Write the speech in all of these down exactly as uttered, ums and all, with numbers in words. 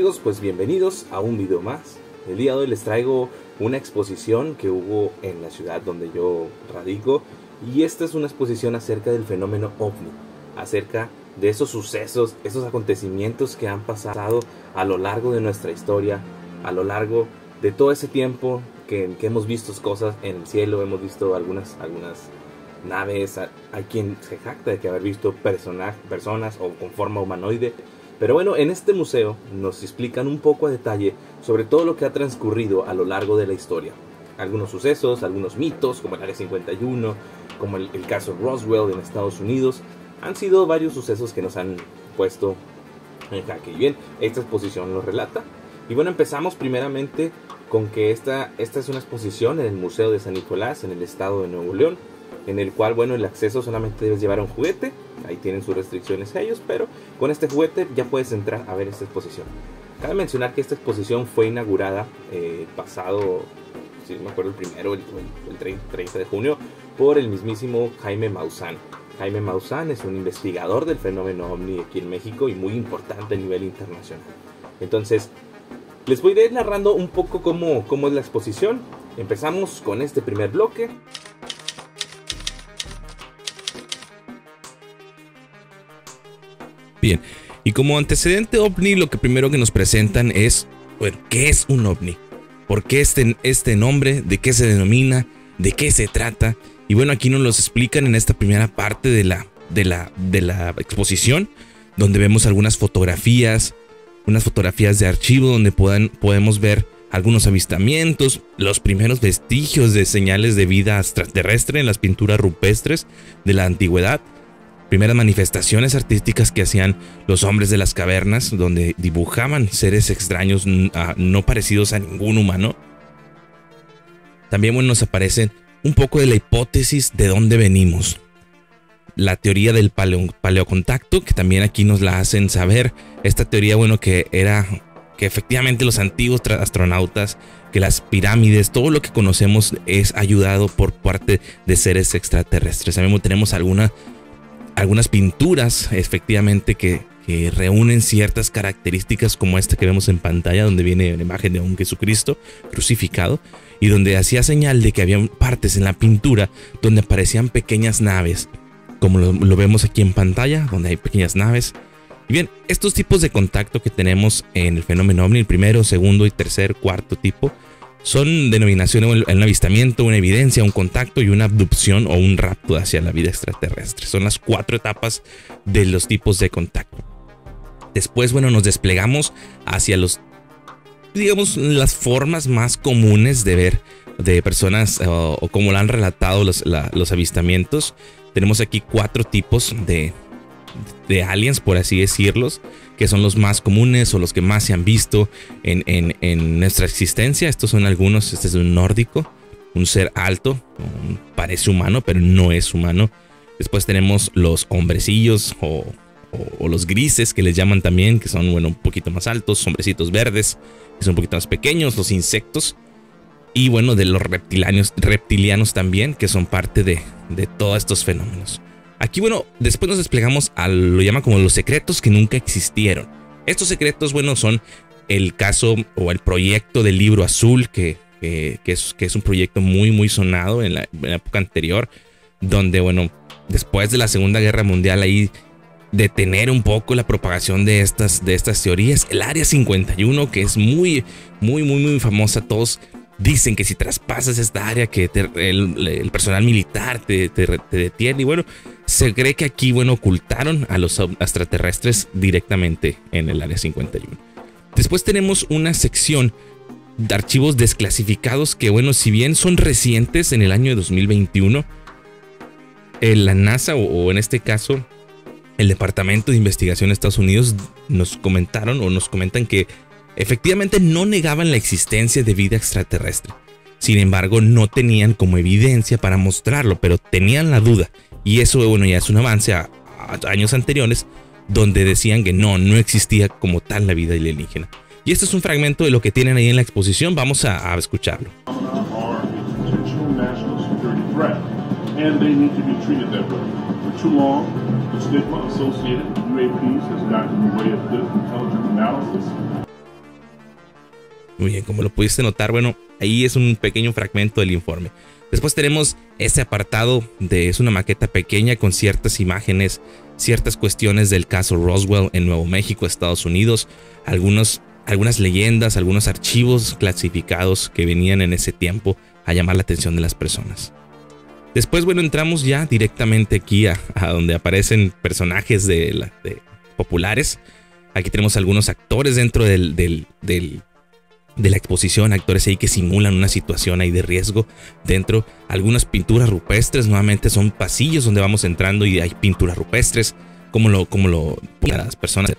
amigos, pues bienvenidos a un video más. El día de hoy les traigo una exposición que hubo en la ciudad donde yo radico. Y esta es una exposición acerca del fenómeno ovni, acerca de esos sucesos, esos acontecimientos que han pasado a lo largo de nuestra historia, a lo largo de todo ese tiempo que, que hemos visto cosas en el cielo, hemos visto algunas, algunas naves, hay quien se jacta de que haber visto persona, personas o con forma humanoide. Pero bueno, en este museo nos explican un poco a detalle sobre todo lo que ha transcurrido a lo largo de la historia. Algunos sucesos, algunos mitos, como el Área cincuenta y uno, como el, el caso Roswell en Estados Unidos. Han sido varios sucesos que nos han puesto en jaque. Y bien, esta exposición lo relata. Y bueno, empezamos primeramente con que esta, esta es una exposición en el Museo de San Nicolás, en el estado de Nuevo León, en el cual, bueno, el acceso solamente debes llevar un juguete. Ahí tienen sus restricciones ellos, pero con este juguete ya puedes entrar a ver esta exposición. Cabe mencionar que esta exposición fue inaugurada eh, pasado, si no me acuerdo, el primero, el, el treinta de junio, por el mismísimo Jaime Maussan. Jaime Maussan es un investigador del fenómeno ovni aquí en México y muy importante a nivel internacional. Entonces, les voy a ir narrando un poco cómo, cómo es la exposición. Empezamos con este primer bloque. Bien, y como antecedente ovni, lo que primero que nos presentan es, bueno, ¿qué es un ovni? ¿Por qué este, este nombre? ¿De qué se denomina? ¿De qué se trata? Y bueno, aquí nos los explican en esta primera parte de la, de la, de la exposición, donde vemos algunas fotografías, unas fotografías de archivo donde puedan, podemos ver algunos avistamientos, los primeros vestigios de señales de vida extraterrestre en las pinturas rupestres de la antigüedad. Primeras manifestaciones artísticas que hacían los hombres de las cavernas, donde dibujaban seres extraños no parecidos a ningún humano. También, bueno, nos aparecen un poco de la hipótesis de dónde venimos. La teoría del paleo, paleocontacto, que también aquí nos la hacen saber. Esta teoría, bueno, que era que efectivamente los antiguos astronautas, que las pirámides, todo lo que conocemos es ayudado por parte de seres extraterrestres. También tenemos alguna algunas pinturas efectivamente que, que reúnen ciertas características como esta que vemos en pantalla, donde viene la imagen de un Jesucristo crucificado y donde hacía señal de que había partes en la pintura donde aparecían pequeñas naves, como lo, lo vemos aquí en pantalla, donde hay pequeñas naves. Y bien, estos tipos de contacto que tenemos en el fenómeno ovni, el primero, segundo y tercer, cuarto tipo, son denominaciones, un avistamiento, una evidencia, un contacto y una abducción o un rapto hacia la vida extraterrestre. Son las cuatro etapas de los tipos de contacto. Después, bueno, nos desplegamos hacia los, digamos, las formas más comunes de ver de personas o, o como lo han relatado los, la, los avistamientos. Tenemos aquí cuatro tipos de, de aliens, por así decirlos, que son los más comunes o los que más se han visto en, en, en nuestra existencia. Estos son algunos. Este es un nórdico, un ser alto, parece humano, pero no es humano. Después tenemos los hombrecillos o, o, o los grises, que les llaman también, que son, bueno, un poquito más altos, hombrecitos verdes, que son un poquito más pequeños, los insectos. Y bueno, de los reptilianos, reptilianos también, que son parte de, de todos estos fenómenos. Aquí, bueno, después nos desplegamos a lo llaman como los secretos que nunca existieron. Estos secretos, bueno, son el caso o el proyecto del libro azul, que, que, que, es, que es un proyecto muy, muy sonado en la, en la época anterior, donde, bueno, después de la Segunda Guerra Mundial, ahí detener un poco la propagación de estas, de estas teorías. El Área cincuenta y uno, que es muy, muy, muy, muy famosa. Todos dicen que si traspasas esta área, que te, el, el personal militar te, te, te detiene. Y bueno, se cree que aquí, bueno, ocultaron a los extraterrestres directamente en el Área cincuenta y uno. Después tenemos una sección de archivos desclasificados que, bueno, si bien son recientes, en el año dos mil veintiuno, en la NASA o, o en este caso el Departamento de Investigación de Estados Unidos nos comentaron o nos comentan que efectivamente no negaban la existencia de vida extraterrestre. Sin embargo, no tenían como evidencia para mostrarlo, pero tenían la duda. Y eso, bueno, ya es un avance a, a años anteriores, donde decían que no, no existía como tal la vida alienígena. Y este es un fragmento de lo que tienen ahí en la exposición. Vamos a, a escucharlo. Muy bien, como lo pudiste notar, bueno, ahí es un pequeño fragmento del informe. Después tenemos este apartado de, es una maqueta pequeña con ciertas imágenes, ciertas cuestiones del caso Roswell en Nuevo México, Estados Unidos, algunos, algunas leyendas, algunos archivos clasificados que venían en ese tiempo a llamar la atención de las personas. Después, bueno, entramos ya directamente aquí a, a donde aparecen personajes de, la, de populares. Aquí tenemos algunos actores dentro del, del, del de la exposición, actores ahí que simulan una situación ahí de riesgo dentro, algunas pinturas rupestres, nuevamente son pasillos donde vamos entrando y hay pinturas rupestres, como lo, como lo las personas.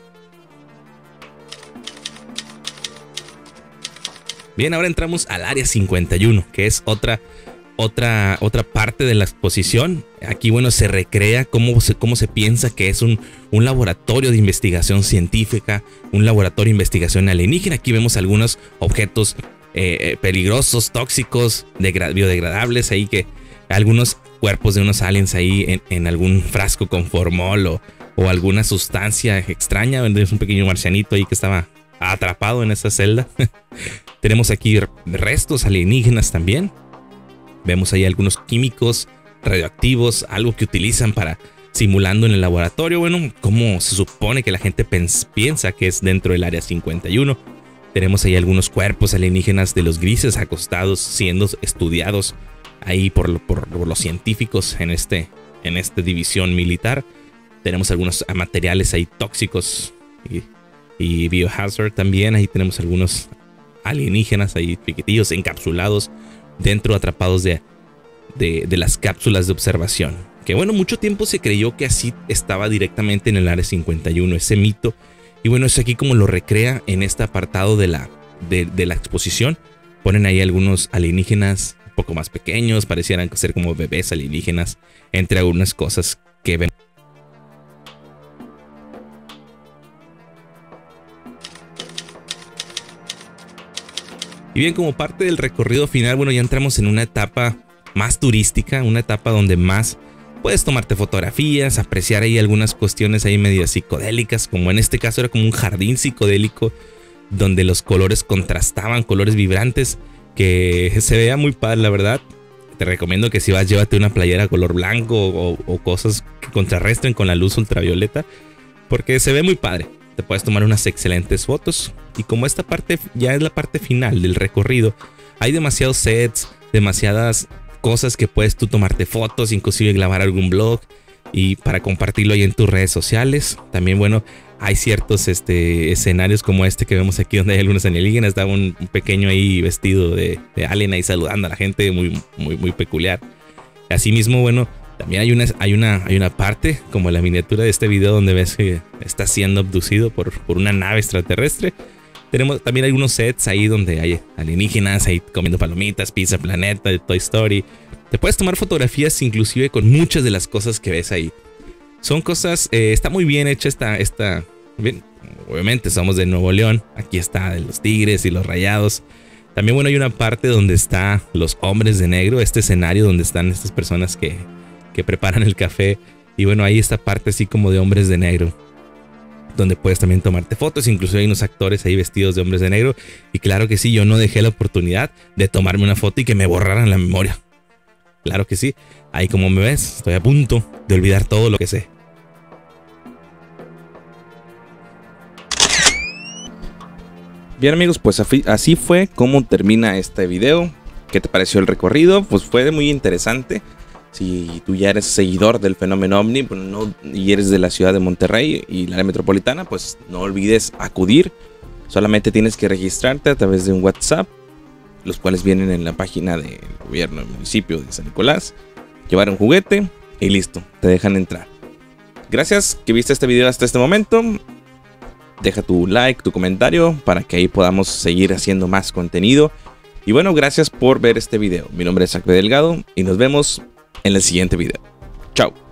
Bien, ahora entramos al área cincuenta y uno, que es otra Otra, otra parte de la exposición. Aquí, bueno, se recrea cómo se, cómo se piensa que es un, un laboratorio de investigación científica, un laboratorio de investigación alienígena. Aquí vemos algunos objetos eh, peligrosos, tóxicos, biodegradables, ahí que algunos cuerpos de unos aliens ahí en, en algún frasco con formol o, o alguna sustancia extraña. Es un pequeño marcianito ahí que estaba atrapado en esa celda. Tenemos aquí restos alienígenas también. Vemos ahí algunos químicos radioactivos, algo que utilizan para simulando en el laboratorio. Bueno, como se supone que la gente piensa que es dentro del área cincuenta y uno. Tenemos ahí algunos cuerpos alienígenas de los grises acostados siendo estudiados ahí por, por, por los científicos en, este, en esta división militar. Tenemos algunos materiales ahí tóxicos y, y biohazard también. Ahí tenemos algunos alienígenas ahí piquetillos encapsulados dentro, atrapados de, de, de las cápsulas de observación. Que bueno, mucho tiempo se creyó que así estaba directamente en el área cincuenta y uno, ese mito. Y bueno, es aquí como lo recrea en este apartado de la, de, de la exposición. Ponen ahí algunos alienígenas un poco más pequeños, parecieran ser como bebés alienígenas, entre algunas cosas que ven. Y bien, como parte del recorrido final, bueno, ya entramos en una etapa más turística, una etapa donde más puedes tomarte fotografías, apreciar ahí algunas cuestiones ahí medio psicodélicas, como en este caso era como un jardín psicodélico donde los colores contrastaban, colores vibrantes, que se veía muy padre, la verdad. Te recomiendo que si vas, llévate una playera color blanco o, o cosas que contrarresten con la luz ultravioleta, porque se ve muy padre. Te puedes tomar unas excelentes fotos. Y como esta parte ya es la parte final del recorrido, hay demasiados sets, demasiadas cosas que puedes tú tomarte fotos, inclusive grabar algún blog y para compartirlo ahí en tus redes sociales. También, bueno, hay ciertos este, escenarios como este que vemos aquí donde hay algunos alienígenas. Está un, un pequeño ahí vestido de, de alien ahí saludando a la gente, muy, muy, muy peculiar. Asimismo, bueno, también hay una, hay, una, hay una parte como la miniatura de este video donde ves que está siendo abducido por, por una nave extraterrestre. Tenemos también algunos sets ahí donde hay alienígenas ahí comiendo palomitas, Pizza Planeta, de Toy Story. Te puedes tomar fotografías inclusive con muchas de las cosas que ves ahí. Son cosas, eh, está muy bien hecha esta, esta bien, obviamente somos de Nuevo León. Aquí está de los Tigres y los Rayados. También, bueno, hay una parte donde está los hombres de negro, este escenario donde están estas personas que... que preparan el café. Y bueno, ahí esta parte así como de hombres de negro, donde puedes también tomarte fotos. Incluso hay unos actores ahí vestidos de hombres de negro. Y claro que sí, yo no dejé la oportunidad de tomarme una foto y que me borraran la memoria. Claro que sí, ahí como me ves, estoy a punto de olvidar todo lo que sé. Bien amigos, pues así fue como termina este video. ¿Qué te pareció el recorrido? Pues fue muy interesante. Si tú ya eres seguidor del fenómeno ovni, pues no, y eres de la ciudad de Monterrey y la área metropolitana, pues no olvides acudir. Solamente tienes que registrarte a través de un WhatsApp, los cuales vienen en la página del gobierno del municipio de San Nicolás. Llevar un juguete y listo, te dejan entrar. Gracias que viste este video hasta este momento. Deja tu like, tu comentario para que ahí podamos seguir haciendo más contenido. Y bueno, gracias por ver este video. Mi nombre es Acme Delgado y nos vemos en el siguiente video. Chao.